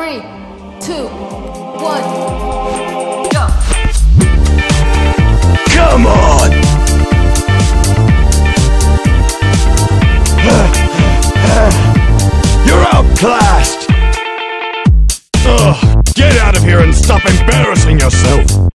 3, 2, 1, go! Come on! You're outclassed! Ugh, get out of here and stop embarrassing yourself!